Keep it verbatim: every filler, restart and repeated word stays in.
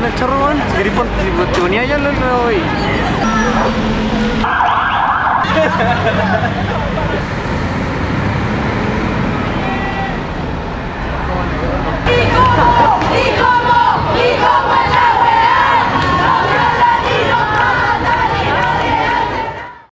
en el chorro, weón. Si querés pon- si te ponías allá, lo lo veis.